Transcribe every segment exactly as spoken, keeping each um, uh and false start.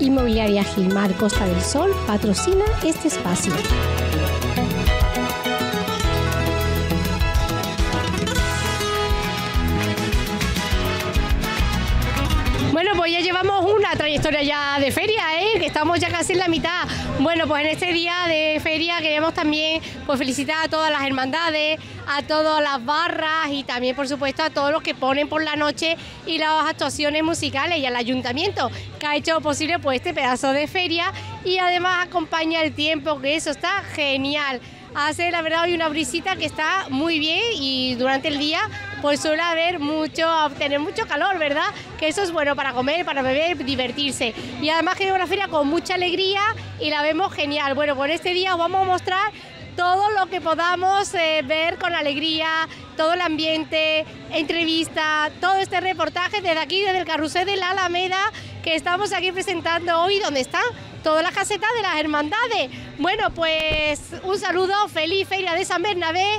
Inmobiliaria Gilmar Costa del Sol patrocina este espacio. Bueno, pues ya llevamos una trayectoria ya de feria, ¿eh? Que estamos ya casi en la mitad. Bueno, pues en este día de feria queremos también pues felicitar a todas las hermandades, a todas las barras y también, por supuesto, a todos los que ponen por la noche y las actuaciones musicales y al ayuntamiento que ha hecho posible pues este pedazo de feria y además acompaña el tiempo, que eso está genial. Hace la verdad hoy una brisita que está muy bien y durante el día pues suele haber mucho, tener mucho calor, ¿verdad? Que eso es bueno para comer, para beber, divertirse. Y además que es una feria con mucha alegría y la vemos genial. Bueno, pues este día os vamos a mostrar todo lo que podamos eh, ver con alegría, todo el ambiente, entrevista, todo este reportaje desde aquí, desde el carrusel de la Alameda, que estamos aquí presentando hoy, donde están todas las casetas de las hermandades. Bueno, pues un saludo, feliz Feria de San Bernabé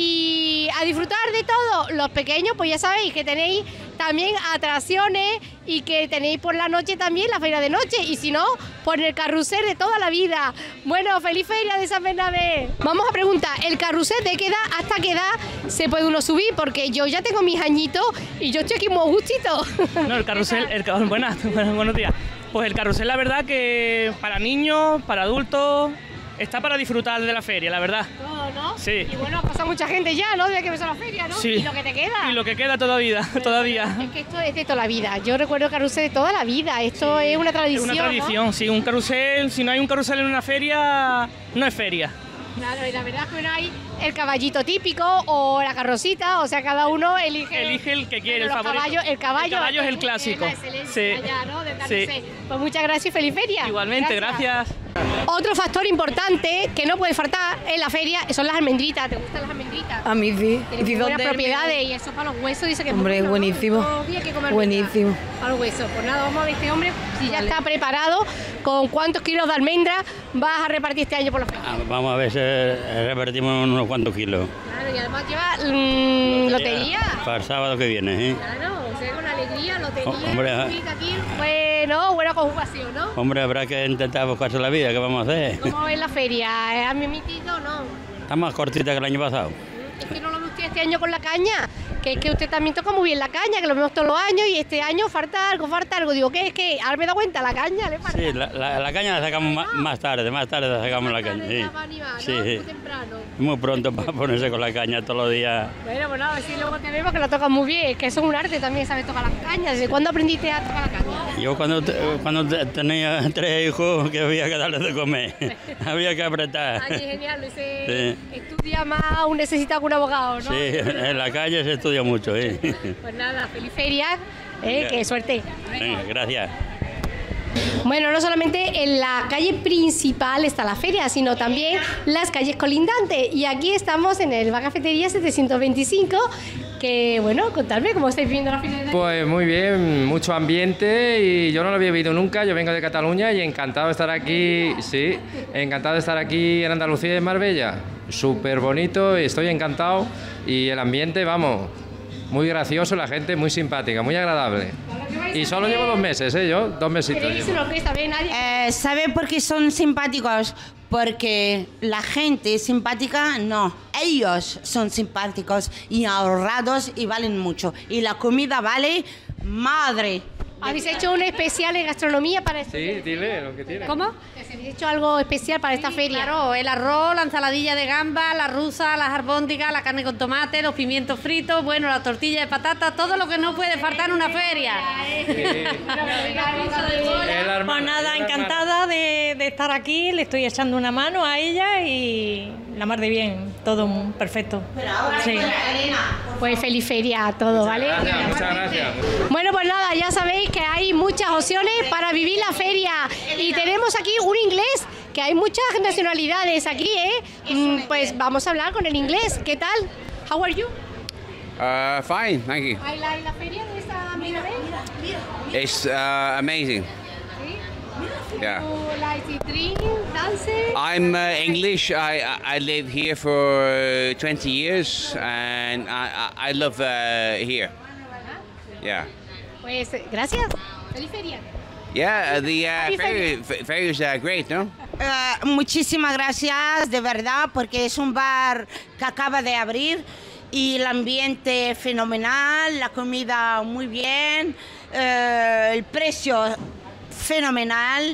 y a disfrutar de todo. Los pequeños, pues ya sabéis que tenéis también atracciones y que tenéis por la noche también la feria de noche y si no, por el carrusel de toda la vida. Bueno, feliz Feria de San Bernabé. Vamos a preguntar, ¿el carrusel de qué edad hasta qué edad se puede uno subir? Porque yo ya tengo mis añitos y yo estoy aquí muy gustito. No, el carrusel, el, buenas, buenos días. Pues el carrusel, la verdad que para niños, para adultos, está para disfrutar de la feria, la verdad. Todo, ¿no? Sí. Y bueno, pasa mucha gente ya, ¿no? Desde que empezó la feria, ¿no? Sí. Y lo que te queda. Y lo que queda todavía, Pero, todavía. Es que esto es de toda la vida. Yo recuerdo el carrusel de toda la vida. Esto Sí. es una tradición, Es una tradición, ¿no? sí. Un carrusel, si no hay un carrusel en una feria, no es feria. Claro, y la verdad es que no hay el caballito típico o la carrocita, o sea, cada uno elige... Elige el que quiere, el los favorito. Caballos, el caballo, El caballo es el clásico. Es la excelencia Sí. ya, ¿no? Del Sí. carrusel. Pues muchas gracias y feliz feria. Igualmente, gracias. Otro factor importante que no puede faltar en la feria son las almendritas. ¿Te gustan las almendritas? A mí sí. Tienen muy buenas propiedades y eso para los huesos dice que es Hombre, muy bueno, buenísimo. ¿no? Todos los días hay que comer Buenísimo. almendras para los huesos. Pues nada, vamos a ver este hombre si ya está preparado, con cuántos kilos de almendras vas a repartir este año por la feria. Ah, vamos a ver si repartimos unos cuantos kilos. Claro, y además lleva mmm, lotería. Para el sábado que viene, ¿eh? Claro, o sea, con alegría, lotería, Oh, hombre, ah. aquí, bueno, buena conjugación, ¿no? Hombre, habrá que intentar buscarse la vida, ¿qué vamos a hacer? ¿Cómo ves la feria? ¿Ha emitido o no? Está más cortita que el año pasado. Es que no lo ve usted este año con la caña, que es que usted también toca muy bien la caña, que lo vemos todos los años y este año falta algo, falta algo. Digo, ¿qué es que? Ahora me da cuenta, la caña le falta. Sí, la, la, la caña la sacamos más, más tarde, más tarde la sacamos la Más tarde caña. ya va a animar, ¿no? Sí, Muy sí. temprano. Muy pronto para ponerse con la caña todos los días. Bueno, pues nada, a ver si luego te vemos que la tocas muy bien, es que eso es un arte también, sabes tocar las cañas. ¿Desde cuándo aprendiste a tocar la caña? Yo cuando, te- cuando te- tenía tres hijos que había que darles de comer, había que apretar. Ay, genial, ese Sí. estudia más, aún necesita que un abogado, ¿no? Sí, en la calle se estudia mucho, ¿eh? Pues nada, feliz feria, ¿eh? Qué suerte. Venga, gracias. Bueno, no solamente en la calle principal está la feria, sino también las calles colindantes. Y aquí estamos en el Bar Cafetería setecientos veinticinco, que, bueno, contadme cómo estáis viendo la feria. Pues muy bien, mucho ambiente y yo no lo había vivido nunca, yo vengo de Cataluña y encantado de estar aquí, sí, encantado de estar aquí en Andalucía y en Marbella, súper bonito y estoy encantado y el ambiente, vamos, muy gracioso, la gente muy simpática, muy agradable. Y solo llevo dos meses, ¿eh? Yo, dos mesitos. ¿Queréis llevo. una orquesta? ¿Ve nadie? Eh, ¿Sabe por qué son simpáticos? Porque la gente simpática, no. Ellos son simpáticos y ahorrados y valen mucho. Y la comida vale madre. ¿Habéis hecho un especial en gastronomía para esta Sí, dile lo que tiene. ¿Cómo? ¿Habéis hecho algo especial para esta feria? Claro, el arroz, la ensaladilla de gamba, la rusa, las albóndigas, la carne con tomate, los pimientos fritos, bueno, la tortilla de patata, todo lo que no puede faltar en una feria. Pues nada, encantada de, de estar aquí, le estoy echando una mano a ella y la mar de bien, todo muy perfecto. Sí. Pues feliz feria a todos, ¿vale? Gracias, muchas gracias. Bueno, pues nada, ya sabéis que hay muchas opciones para vivir la feria y tenemos aquí un inglés, que hay muchas nacionalidades aquí, ¿eh? Mm, Pues vamos a hablar con el inglés. ¿Qué tal? How are you? Uh, fine, thank you. ¿Hay la, la feria de esta mira, It's uh, amazing. Yeah. You like to drink, dance? I'm uh, English. I, I I live here for uh, twenty years, and I I I love uh, here. Yeah. Pues gracias. Feliz feria. Yeah, the uh, ferry, f- ferry is uh, great, no? Uh, muchísimas gracias, de verdad, porque es un bar que acaba de abrir y el ambiente fenomenal, la comida muy bien, uh, el precio fenomenal.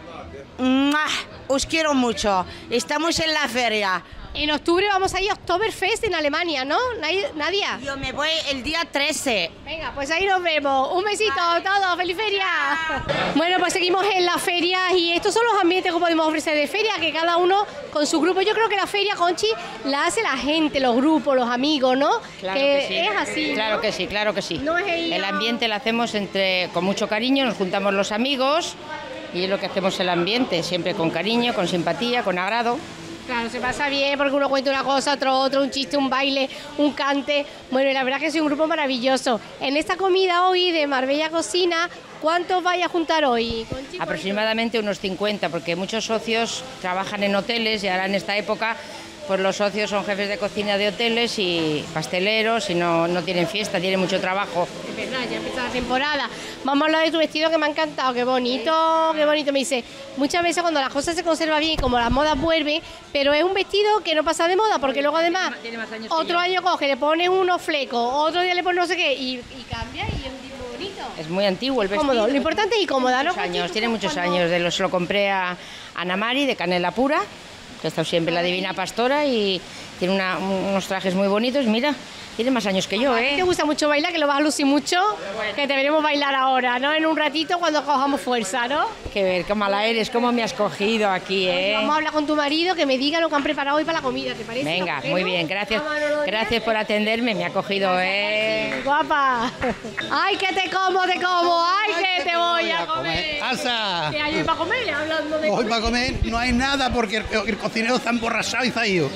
¡Mua! Os quiero mucho. Estamos en la feria. En octubre vamos a ir a Oktoberfest en Alemania, ¿no? Nadie- Nadia. Yo me voy el día trece. Venga, pues ahí nos vemos. Un besito a todos. ¡Feliz feria! Bueno, pues seguimos en la feria y estos son los ambientes que podemos ofrecer de feria, que cada uno con su grupo. Yo creo que la feria, Conchi, la hace la gente, los grupos, los amigos, ¿no? Claro que sí. Es así, Claro ¿no? que sí, claro que sí. No es ella- El ambiente lo hacemos entre, con mucho cariño, nos juntamos los amigos y es lo que hacemos el ambiente, siempre con cariño, con simpatía, con agrado. Claro, se pasa bien porque uno cuenta una cosa, otro otro, un chiste, un baile, un cante. Bueno, y la verdad que es un grupo maravilloso. En esta comida hoy de Marbella Cocina, ¿cuántos vais a juntar hoy, Conchi? Aproximadamente unos cincuenta, porque muchos socios trabajan en hoteles y ahora en esta época pues los socios son jefes de cocina de hoteles y pasteleros y no, no tienen fiesta, tienen mucho trabajo. Es verdad, ya empieza la temporada. Vamos a hablar de tu vestido que me ha encantado, qué bonito, qué bonito. Me dice, muchas veces cuando las cosas se conservan bien y como las modas vuelven, pero es un vestido que no pasa de moda, porque luego además Tiene más años que otro yo. año coge, le pones unos flecos, otro día le pones no sé qué y, y cambia y es un tipo bonito. Es muy antiguo el vestido. Cómodo, lo importante es y cómoda, ¿no? Muchos años, Conchi? tiene muchos Cuando- años. De los lo compré a Ana Mari de Canela Pura, que ha estado siempre en la Divina Pastora y tiene una- unos trajes muy bonitos. Mira, tiene más años que yo, A ti te ¿eh? gusta mucho bailar, que lo vas a lucir mucho, que te veremos bailar ahora, ¿no? En un ratito cuando cojamos fuerza, ¿no? Que ver, qué mala eres, cómo me has cogido aquí, ¿eh? Vamos a hablar con tu marido, que me diga lo que han preparado hoy para la comida, ¿te parece? Venga, ¿Lo muy hacemos? bien, gracias. Vamos, Manolo, Gracias por atenderme, me ha cogido, ¿eh? Guapa. Ay, que te como, te como. Ay, que te voy a comer. ¡Asa! ¿Qué hay hoy para comer? Hablando de Hoy para comer no hay nada porque el, el cocinero está emborrachado y se ha ido.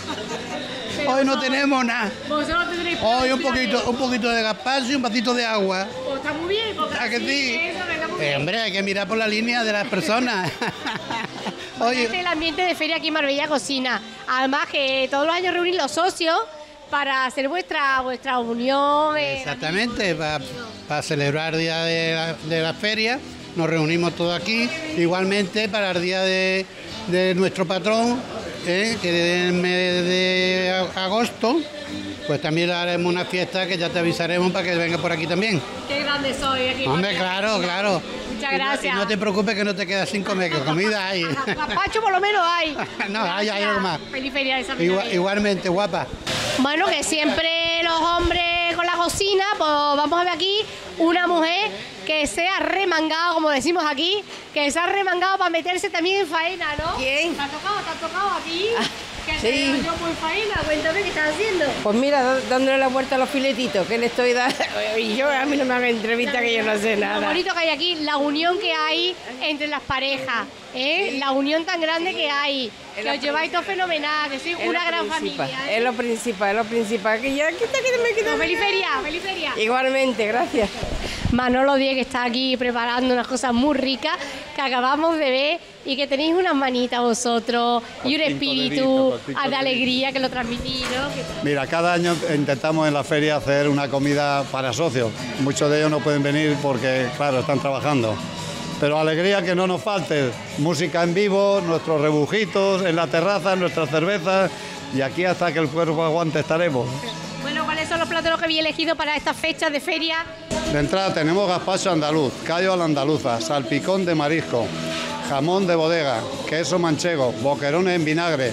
Hoy no tenemos nada. Vosotros tendréis Hoy un planes, poquito, un poquito de gazpacho y un vasito de agua. pues está muy bien, porque ¿A que así, sí? eso, venga, muy Eh, bien. hombre, hay que mirar por la línea de las personas. Oye, Este es el ambiente de feria aquí en Marbella Cocina. Además que todos los años reunir los socios para hacer vuestra vuestra unión. eh, exactamente, para celebrar el día de la, de la feria, nos reunimos todos aquí. Igualmente para el día de, de nuestro patrón, eh, que es el mes de agosto, pues también le haremos una fiesta que ya te avisaremos para que venga por aquí también. Qué grande soy aquí. en Hombre, Marbella claro, Cocina. claro. Muchas Y no- gracias. Y no te preocupes que no te quedas sin comer, que comida hay. Gazpacho por lo menos hay. No, hay- hay algo más. Feliz feria de esa Igual- igualmente, guapa. Bueno, que siempre los hombres con la cocina, pues vamos a ver aquí una mujer que se ha remangado, como decimos aquí, que se ha remangado para meterse también en faena, ¿no? ¿Quién? ¿Te ha tocado, te ha tocado a ti? Que sí. te veo yo por faena, cuéntame qué estás haciendo. Pues mira, dá- dándole la vuelta a los filetitos, que le estoy dando. Y yo, a mí no me hagan entrevista que yo no sé Lo nada. bonito que hay aquí, la unión que hay entre las parejas, ¿eh? La unión tan grande que hay, que os lleváis todo fenomenal, que sois Es una lo gran principal, familia. ¿eh? Es lo principal, es lo principal. Que ya quita que me quita. Pues feliz feria, feliz feria. Igualmente, gracias. Manolo Díez, que está aquí preparando unas cosas muy ricas que acabamos de ver y que tenéis unas manitas vosotros y un espíritu de alegría que lo transmitís, ¿no? Que- Mira, cada año intentamos en la feria hacer una comida para socios. Muchos de ellos no pueden venir porque, claro, están trabajando. Pero alegría que no nos falte. Música en vivo, nuestros rebujitos en la terraza, nuestras cervezas y aquí hasta que el cuerpo aguante estaremos. Bueno, ¿cuáles son los platos que habéis elegido para estas fechas de feria? De entrada tenemos gazpacho andaluz, callo a la andaluza, salpicón de marisco, jamón de bodega, queso manchego, boquerones en vinagre,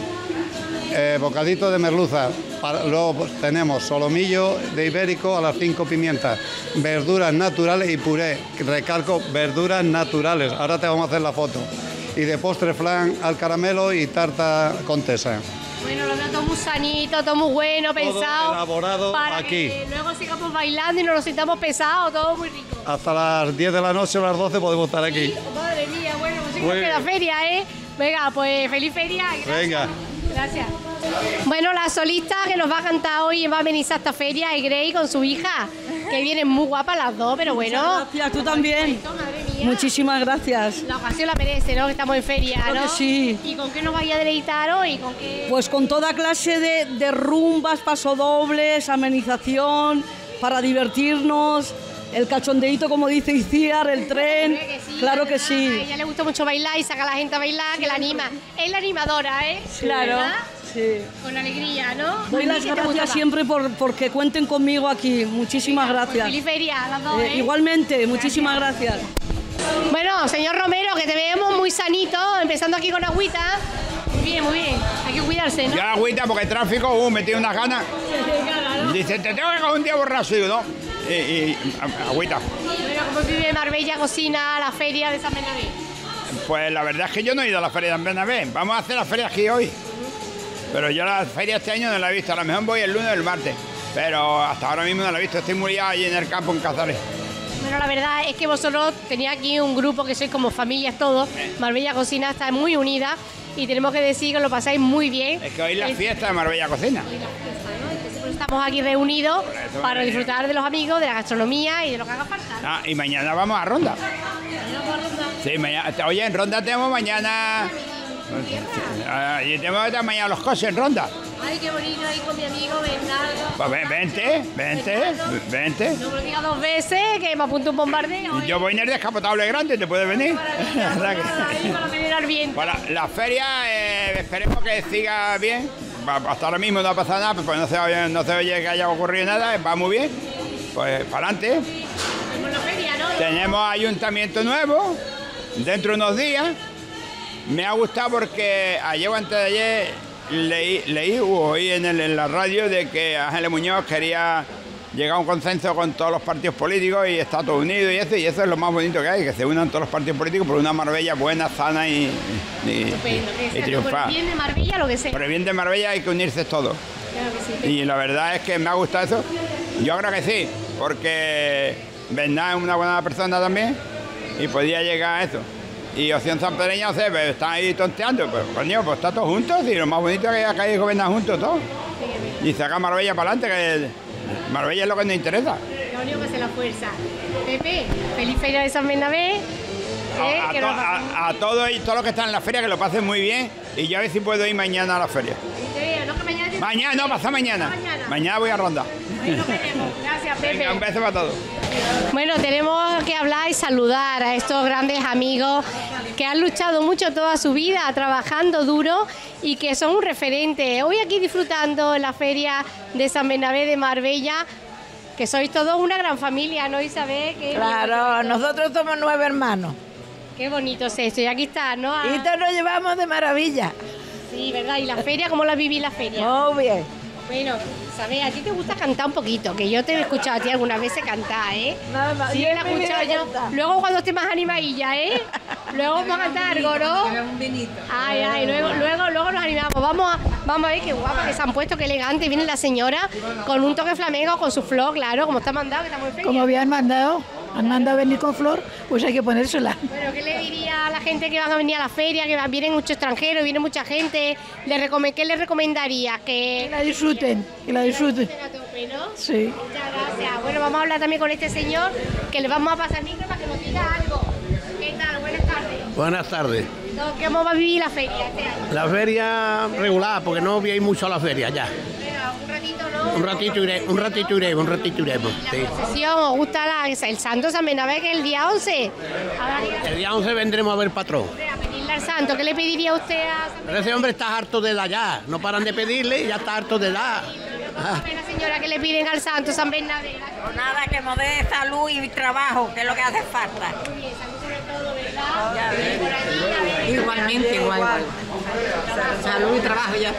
eh, bocadito de merluza. Para- luego pues, tenemos solomillo de ibérico a las cinco pimientas, verduras naturales y puré. Recalco, verduras naturales. Ahora te vamos a hacer la foto. Y de postre flan al caramelo y tarta contesa. Bueno, lo veo todo muy sanito, todo muy bueno, pensado. elaborado para aquí. que luego sigamos bailando y no nos sintamos pesados, todo muy rico. Hasta las diez de la noche o las doce podemos estar aquí. Madre mía, bueno, pues sí Muy que la bien. feria, ¿eh? Venga, pues feliz feria. Gracias. Venga. Gracias. Bueno, la solista que nos va a cantar hoy y va a venir a esta feria es Grey con su hija, que vienen muy guapas las dos, pero bueno. Gracias, tú también. Madre mía. Muchísimas gracias. La ocasión la merece, ¿no? Que estamos en feria, Claro ¿no? que sí. ¿Y con qué nos vaya a deleitar hoy? ¿Con qué? Pues con toda clase de, de rumbas, pasodobles, amenización, para divertirnos. el cachondeíto, como dice Iciar, el tren, Que sí, claro la que verdad, A sí. ella le gusta mucho bailar y saca a la gente a bailar, que la anima. Es la animadora, ¿eh? Claro, ¿verdad? sí. Con alegría, ¿no? Doy las gracias siempre por porque cuenten conmigo aquí. Muchísimas gracias. Feliz feria a las dos, Eh, ¿eh? igualmente, muchísimas gracias. Bueno, señor Romero, que te vemos muy sanito, empezando aquí con agüita. Muy bien, muy bien. Hay que cuidarse, ¿no? Ya agüita porque el tráfico, uh, me tiene unas ganas. Dice, te tengo que coger un día borracho, digo, ¿no? Y, y a- agüita. Bueno, ¿cómo vive Marbella Cocina la feria de San Bernabé? Pues la verdad es que yo no he ido a la feria de San Bernabé. Vamos a hacer la feria aquí hoy. Pero yo la feria este año no la he visto. A lo mejor voy el lunes o el martes. Pero hasta ahora mismo no la he visto. Estoy muy liado allí en el campo en Cazares. Bueno, la verdad es que vosotros tenéis aquí un grupo que sois como familias todos. Marbella Cocina está muy unida y tenemos que decir que lo pasáis muy bien. Es que hoy es la Es- fiesta de Marbella Cocina. Entonces, estamos aquí reunidos para disfrutar de los amigos, de la gastronomía y de lo que haga falta. Ah, y mañana vamos a Ronda. Sí, mañana. Oye, en Ronda tenemos mañana... Ah, y tenemos esta mañana los coches en Ronda. Ay, qué bonito ahí con mi amigo Bernardo. Pues ven- vente, vente, vente. No me lo digas dos veces, que me apunto un bombardeo. Yo voy en el descapotable grande, ¿te puedes venir? Ahí para venir al viento. Bueno, la feria eh, esperemos que siga bien. Va- Hasta ahora mismo no ha pasado nada, pues no se, oye, no se oye que haya ocurrido nada, va muy bien. Pues para adelante. Tenemos la feria, ¿no? Tenemos ayuntamiento nuevo dentro de unos días. Me ha gustado porque ayer o antes de ayer leí, leí o oí en, el- en la radio de que Ángeles Muñoz quería llegar a un consenso con todos los partidos políticos y está todo unido y eso, y eso es lo más bonito que hay, que se unan todos los partidos políticos por una Marbella buena, sana y, y, Estupendo, que y sea por el triunfar. bien de Marbella, lo que sea. Por el bien de Marbella hay que unirse todos. Claro que sí. Y la verdad es que me ha gustado eso. Yo creo que sí, porque Bernat es una buena persona también y podía llegar a eso. Y Opción Sanpereña, o sea, pues, están ahí tonteando, pues coño, pues está todos juntos y lo más bonito es que hay que gobernar juntos todos. Y sacar Marbella para adelante, que Marbella es lo que nos interesa. Lo único que se la fuerza. Pepe, feliz feria de San Bernabé. ¿eh? A, a Que to- nos pasemos a- a todos y todos los que están en la feria que lo pasen muy bien y yo a ver si puedo ir mañana a la feria. bien. No, que mañana te- Mañana, no, pasa mañana. Mañana. Mañana voy a Ronda. Ahí nos veremos. Gracias, Pepe. Venga, un beso para todos. Bueno, tenemos que hablar y saludar a estos grandes amigos que han luchado mucho toda su vida trabajando duro y que son un referente. Hoy aquí disfrutando en la feria de San Bernabé de Marbella, que sois todos una gran familia, ¿no, Isabel? Qué Claro, bonito. nosotros somos nueve hermanos. Qué bonito es esto. Y aquí está, ¿no? Ah, Y todos nos llevamos de maravilla. sí, ¿verdad? ¿Y la feria? ¿Cómo la viví la feria? Muy bien. Bueno, Isabel, a ti te gusta cantar un poquito, que yo te he escuchado a ti algunas veces cantar, ¿eh? Nada más, Sí, yo la he en mi escuchado vida yo. cantar. Luego cuando esté más animadilla, ¿eh? Luego vamos a cantar algo, ¿no? Ay, ay, luego, luego, luego nos animamos. Vamos a, vamos a ver qué guapa que se han puesto, qué elegante. Viene la señora con un toque flamenco, con su flor, claro, como está mandado, que está muy feria. Como habían mandado, han mandado venir con flor, pues hay que ponérsela. Bueno, ¿qué le diría a la gente que van a venir a la feria, que van- vienen muchos extranjeros, viene mucha gente? Le recome- ¿Qué le recomendaría? Que Que la disfruten, que la disfruten. a tope, ¿no? Sí. Muchas gracias. Bueno, vamos a hablar también con este señor, que le vamos a pasar el micro para que nos diga algo. ¿Qué tal? Buenas tardes. Buenas tardes. No, ¿cómo va a vivir la feria este año? La feria regular, porque no voy a ir mucho a la feria ya. Bueno, un ratito, ¿no? Un ratito iré, un ratito iremos, un ratito iremos. Sí. Procesión, ¿os gusta la- el Santo San Bernabé, que es el día once? Ahora diga- El día once vendremos a ver patrón. a pedirle al Santo, ¿qué le pediría usted a San Pero ese hombre está harto de dar ya. No paran de pedirle y ya está harto de dar. Ah, Bernabé? La señora que le piden al Santo San Bernabé. Nada, que nos dé salud y trabajo, que es lo que hace falta. Muy bien, salud sobre todo, ¿verdad? Por allí, a ver. Igualmente, igual. Salud y trabajo ya.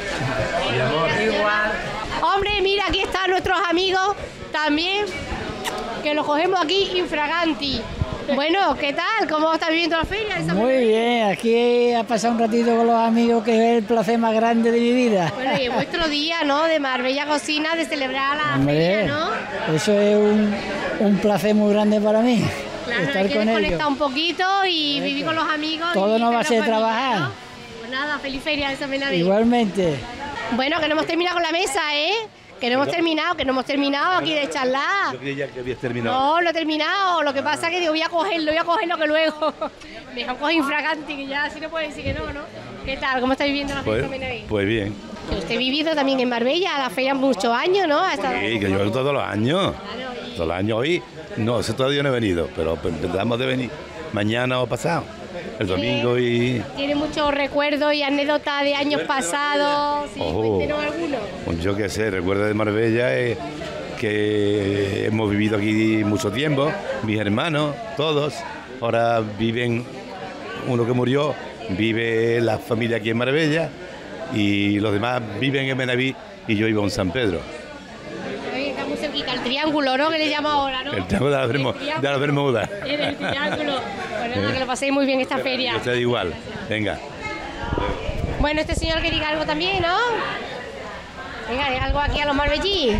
Igual. Hombre, mira, aquí están nuestros amigos también, que los cogemos aquí infraganti. Bueno, ¿qué tal? ¿Cómo está viviendo la feria de San Muy bien, aquí a pasar un ratito con los amigos, que es el placer más grande de mi vida. Bueno, y es vuestro día, ¿no? De Marbella Cocina, de celebrar la Hombre, feria, ¿no? eso es un, un placer muy grande para mí, Claro, estar hay que con desconectar ellos. un poquito y vivir con los amigos. Todo y no va a con la ser familia, trabajar. ¿no? Pues nada, feliz feria de San Bernabé. Igualmente. Bueno, que no hemos terminado con la mesa, ¿eh? Que no hemos terminado, que no hemos terminado aquí de charlar. Yo creía que habías terminado. No, no he terminado. Lo que pasa es que digo, voy a cogerlo, voy a cogerlo que luego me dejan coger infraganti, que ya así no puede decir que no, ¿no? ¿Qué tal? ¿Cómo está viviendo la Pues, fiesta Bernabé? pues bien, Que usted ha vivido también en Marbella, a la feria muchos años, ¿no? Ha estado... Sí, que yo todos los años. Todos los años hoy. No, ese todavía no he venido, pero empezamos de venir mañana o pasado. El domingo y... Tiene muchos recuerdos y anécdotas de años pasados. Sí, Oh. cuéntenos alguno. Pues yo qué sé, recuerdo de Marbella eh, que hemos vivido aquí mucho tiempo, mis hermanos, todos, ahora viven, uno que murió, vive la familia aquí en Marbella y los demás viven en Benaví y yo vivo en San Pedro. Ahí está muy cerquita, el triángulo, ¿no? Que le llama ahora, ¿no? El triángulo de las Bermu- de las Bermudas. En el triángulo. Bueno, que lo paséis muy bien esta feria. Usted igual, venga. Bueno, este señor que diga algo también, ¿no? Venga, diga algo aquí a los marbellí.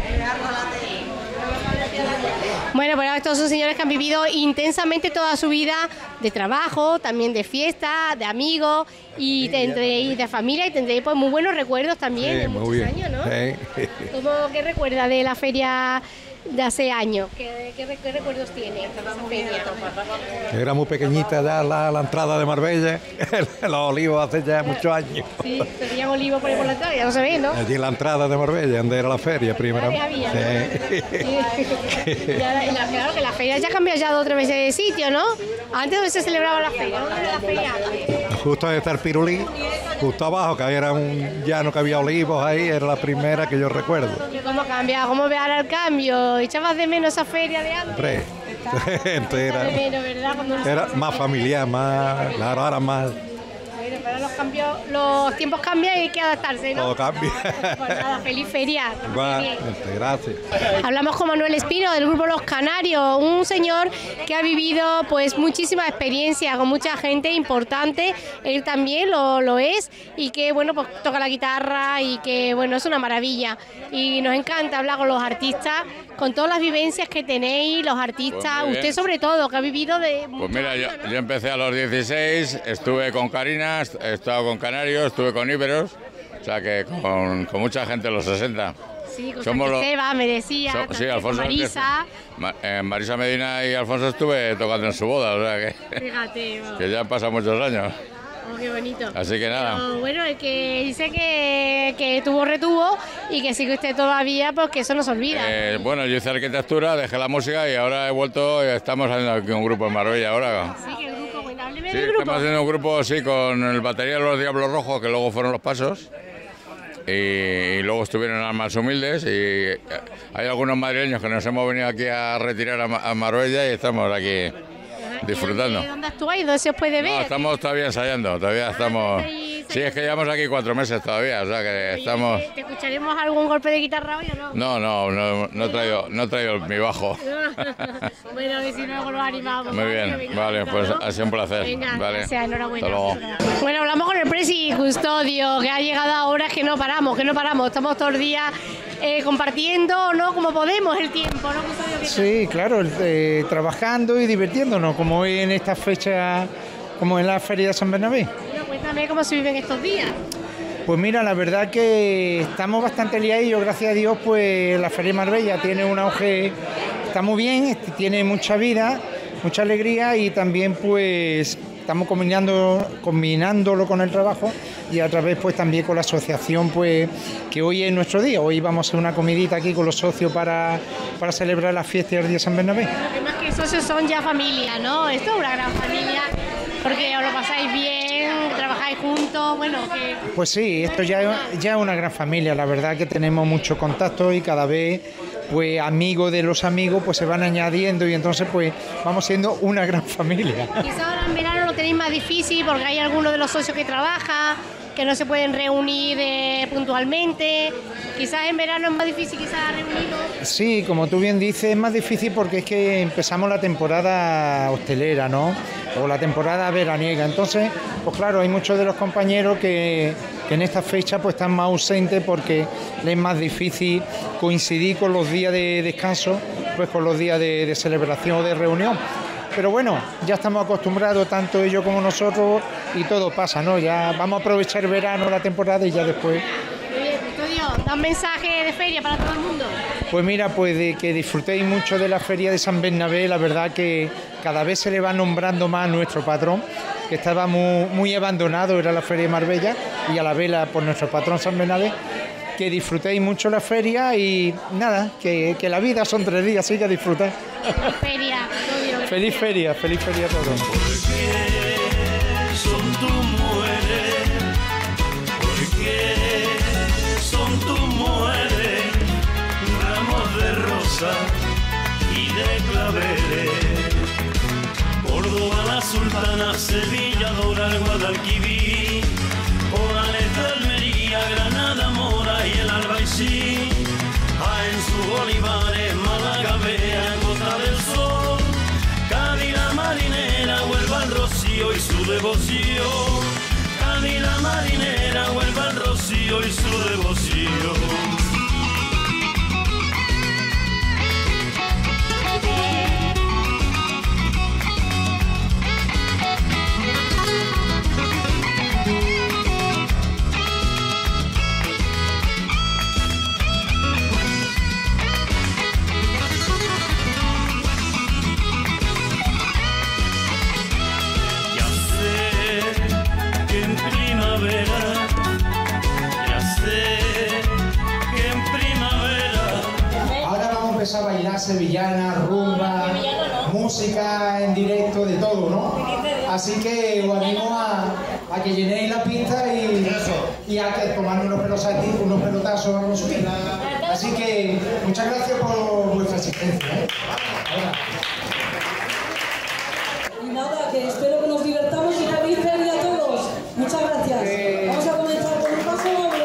Bueno, pues estos son señores que han vivido intensamente toda su vida de trabajo, también de fiesta, de amigos y de, y de familia, y tendréis pues muy buenos recuerdos también de muchos años, ¿no? Sí. ¿Cómo, ¿Qué recuerda de la feria de hace años? ¿Qué, qué, qué recuerdos tiene esta feria? Era muy pequeñita ya la, la entrada de Marbella, los olivos hace ya muchos años. Sí, tenían olivos por ahí por la entrada, ya lo sabéis, ¿no? Allí en la entrada de Marbella, donde era la feria primero. Ya había, Sí. Ya la- la- claro que la feria ya ha cambiado ya de otra vez de sitio, ¿no? Antes donde se celebraba la feria, ¿dónde era la feria antes? Justo ahí está el Pirulí, justo abajo, que ahí era un llano que había olivos ahí, era la primera que yo recuerdo. ¿Y ¿Cómo ha cambiado? ¿Cómo ve ahora el cambio? ¿Echabas de menos esa feria de antes? Hombre, gente Echabas de era, menos, ¿verdad? Cuando no se era celebraba. más familiar, más, claro, ahora más, Bueno, pero los, cambios, los tiempos cambian y hay que adaptarse, ¿no? todo cambia. Pues nada, feliz feria. Igual, Bien. gracias. Hablamos con Manuel Espino del grupo Los Canarios, un señor que ha vivido pues muchísima experiencia con mucha gente importante, él también lo, lo es, y que bueno pues toca la guitarra y que bueno es una maravilla y nos encanta hablar con los artistas, con todas las vivencias que tenéis, los artistas, Pues muy bien. usted sobre todo que ha vivido de... Pues mira, yo, yo empecé a los dieciséis, estuve con Karina, he estado con Canarios, estuve con Íberos, o sea que con, con mucha gente en los sesenta. Sí, con Somos los- Seba, me decía, So- también sí, con Alfonso. Marisa, Ma- eh, Marisa Medina y Alfonso estuve tocando en su boda, o sea que, fíjate, oh, que ya han pasado muchos años. oh, qué bonito. Así que nada. Pero, bueno, el que dice que, que tuvo, retuvo y que sigue usted todavía, porque eso no se olvida. Eh, bueno, yo hice arquitectura, dejé la música y ahora he vuelto y estamos haciendo aquí un grupo en Marbella ahora. Sí, que el grupo, bueno, hábleme Sí, del grupo. estamos haciendo un grupo, sí, con el batería de los Diablos Rojos, que luego fueron Los Pasos, y, y luego estuvieron Almas Humildes, y eh, hay algunos madrileños que nos hemos venido aquí a retirar a, Ma- a Marbella y estamos aquí disfrutando. ¿De dónde actuáis? ¿Dónde se os puede ver? No, estamos todavía ensayando, todavía estamos... Sí, es que llevamos aquí cuatro meses todavía, o sea que estamos... ¿Te escucharemos algún golpe de guitarra hoy o no? No, no, no, no he traído, no he traído mi bajo. Bueno, a ver si luego lo animamos. Muy bien, vale, pues ha sido un placer. Venga, Vale. gracias, enhorabuena. Hasta luego. Bueno, hablamos con el presi Custodio, que ha llegado ahora, que no paramos, que no paramos. Estamos todos los días eh, compartiendo, ¿no? Como podemos el tiempo, ¿no, Custodio? ¿Qué tal? Sí, claro, eh, trabajando y divirtiéndonos, como hoy en esta fecha, como en la Feria de San Bernabé. Bueno, cuéntame cómo se viven estos días. Pues mira, la verdad que estamos bastante liados, gracias a Dios, pues la Feria de Marbella tiene un auge, está muy bien, este, tiene mucha vida, mucha alegría y también pues estamos combinando, combinándolo con el trabajo y a través pues también con la asociación pues que hoy es nuestro día, hoy vamos a hacer una comidita aquí con los socios para, para celebrar las fiestas del día de San Bernabé. Lo que más que socios son ya familia, ¿no? Esto es una gran familia, porque os lo pasáis bien, trabajáis juntos, bueno, que... Pues sí, esto ya, ya es una gran familia, la verdad que tenemos mucho contacto y cada vez pues amigos de los amigos pues se van añadiendo y entonces pues vamos siendo una gran familia. Quizá ahora en verano lo tenéis más difícil porque hay algunos de los socios que trabajan, que no se pueden reunir eh, puntualmente. Quizás en verano es más difícil quizás reunirlos. Sí, como tú bien dices, es más difícil porque es que empezamos la temporada hostelera, ¿no? O la temporada veraniega. Entonces, pues claro, hay muchos de los compañeros que, que en esta fecha pues están más ausentes porque les es más difícil coincidir con los días de descanso, pues con los días de, de celebración o de reunión. Pero bueno, ya estamos acostumbrados, tanto ellos como nosotros, y todo pasa, ¿no? Ya vamos a aprovechar el verano, la temporada y ya después... Muy bien, Custodio, da un mensaje de feria para todo el mundo. Pues mira, pues de que disfrutéis mucho de la Feria de San Bernabé, la verdad que cada vez se le va nombrando más a nuestro patrón, que estaba muy, muy abandonado, era la Feria de Marbella, y a la vela por nuestro patrón San Bernabé, que disfrutéis mucho la feria y nada, que, que la vida son tres días, así que disfrutar. Feria, obvio. Feliz feria, feliz feria a todos. Son tus mujeres, porque son tus mujeres, ramos de rosa y de claveles. Córdoba, la Sultana, Sevilla, Doral, Guadalquivir, Orales, Almería, Granada, Mora y el Albaicín. Ah, en sus olivares, Málaga, Bea, Costa del Sol, Cádiz, la marinera, Huelva, el Rocío y su devoción. Cádiz, la marinera, Huelva, el Rocío y su devoción. A bailar sevillana, rumba, música en directo, de todo, ¿no? Así que os animo a, a que llenéis la pista y, y a que tomar unos, pelotazos, unos pelotazos a subir. Así que muchas gracias por vuestra asistencia, ¿eh? Y nada, que espero que nos divertamos y feliz feria a todos. Muchas gracias. Vamos a comenzar con un paso doble.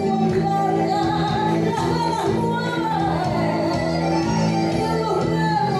Los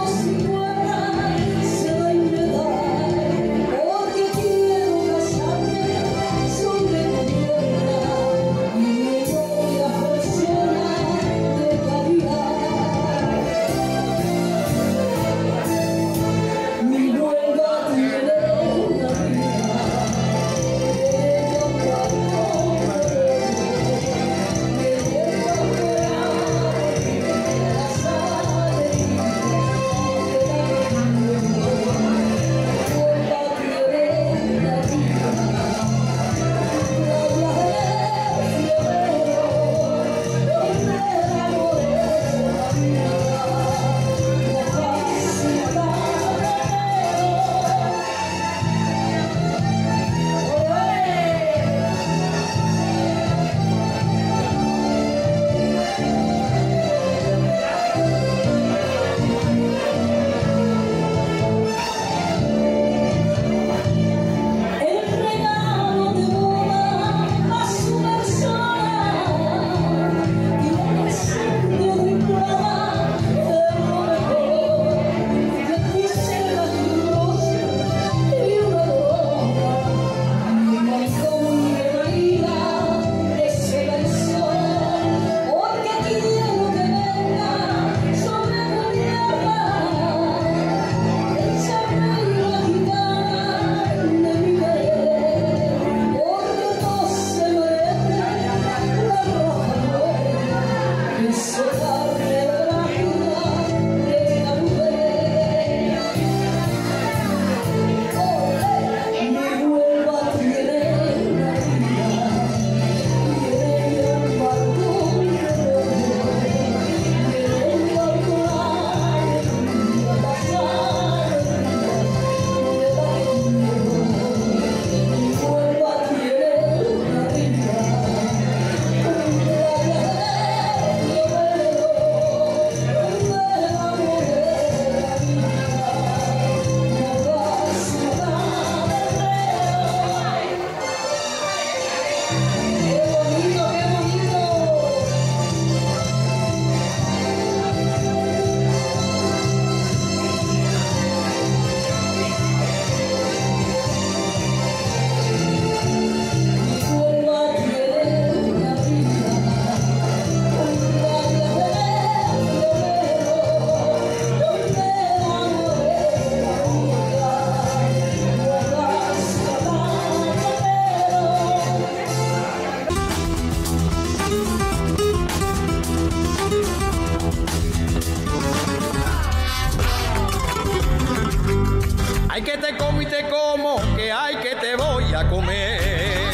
Ay, que te como y te como, que ay, que te voy a comer.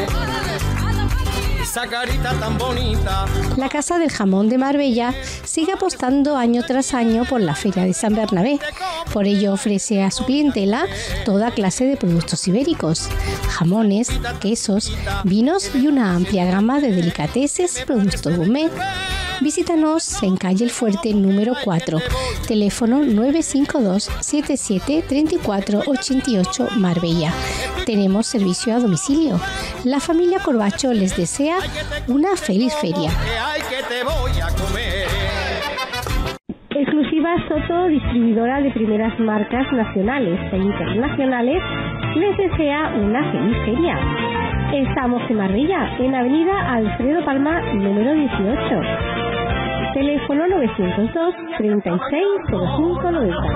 Esa carita tan bonita. La Casa del Jamón de Marbella sigue apostando año tras año por la Feria de San Bernabé. Por ello ofrece a su clientela toda clase de productos ibéricos, jamones, quesos, vinos y una amplia gama de delicateces, productos gourmet. Visítanos en calle El Fuerte número cuatro, teléfono nueve cinco dos, siete siete, tres cuatro ocho ocho, Marbella. Tenemos servicio a domicilio. La familia Corbacho les desea una feliz feria. Exclusiva Soto, distribuidora de primeras marcas nacionales e internacionales, les desea una feliz feria. Estamos en Marbella, en avenida Alfredo Palma número dieciocho. Teléfono novecientos dos, treinta y seis, cero cinco noventa.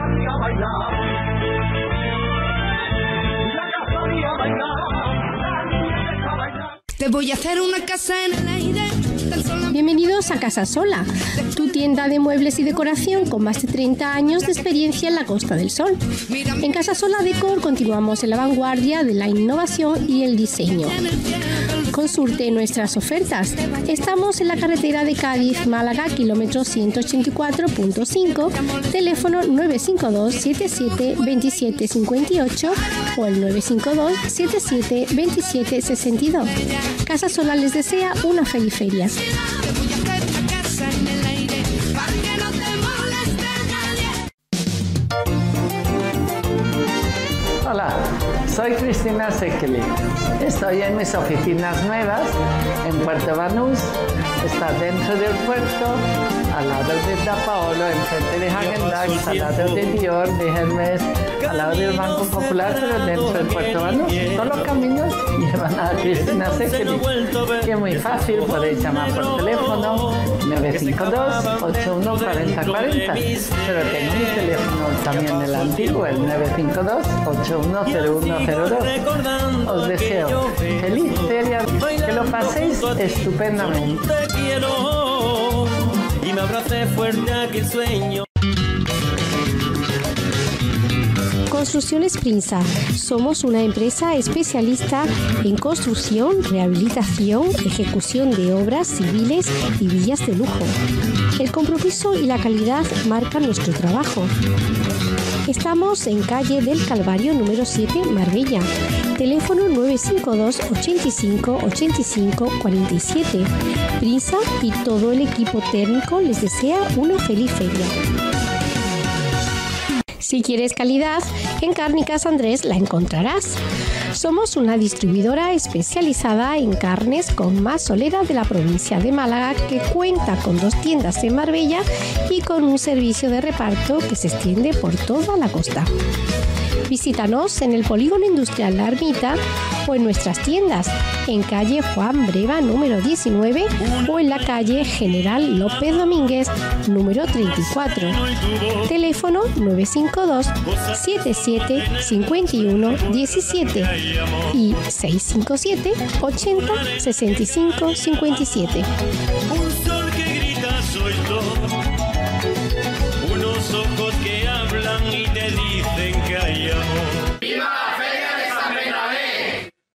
Te voy a hacer una casa en el aire. Bienvenidos a Casa Sola, tu tienda de muebles y decoración con más de treinta años de experiencia en la Costa del Sol. En Casa Sola Decor continuamos en la vanguardia de la innovación y el diseño. Consulte nuestras ofertas. Estamos en la carretera de Cádiz-Málaga, kilómetro ciento ochenta y cuatro punto cinco, teléfono nueve cinco dos, siete siete, dos siete cinco ocho o el nueve cinco dos, siete siete, dos siete seis dos. Casa Sola les desea una feliz feria. Hola, soy Cristina Sekeli. Estoy en mis oficinas nuevas en Puerto Banús. Está dentro del puerto, al lado de Da Paolo, enfrente de Häagen-Dazs, al lado de Dior, de Hermes, al lado del Banco Popular, pero dentro del Puerto Banús. Todos los caminos llevan a Cristina Sekeli. Y es muy fácil, podéis llamar por teléfono nueve cinco dos, ocho uno cuatro cero cuatro cero. Pero tengo mi teléfono también el antiguo, el nueve cinco dos, ocho uno cero uno cero dos. Os deseo feliz feria, que lo paséis estupendamente. Te quiero y me abracé fuerte aquel sueño. Construcciones Prinsa. Somos una empresa especialista en construcción, rehabilitación, ejecución de obras civiles y villas de lujo. El compromiso y la calidad marcan nuestro trabajo. Estamos en calle del Calvario número siete, Marbella. Teléfono nueve cinco dos, ochenta y cinco, ochenta y cinco, cuarenta y siete. Prinsa y todo el equipo técnico les desea una feliz feria. Si quieres calidad, en Cárnicas Andrés la encontrarás. Somos una distribuidora especializada en carnes con más solera de la provincia de Málaga, que cuenta con dos tiendas en Marbella y con un servicio de reparto que se extiende por toda la costa. Visítanos en el Polígono Industrial La Ermita o en nuestras tiendas en calle Juan Breva número diecinueve o en la calle General López Domínguez número treinta y cuatro. Teléfono nueve cinco dos, siete siete, cinco uno uno siete y seis cinco siete, ochenta, sesenta y cinco, cincuenta y siete. Un sol que grita soy yo, unos ojos que hablan y te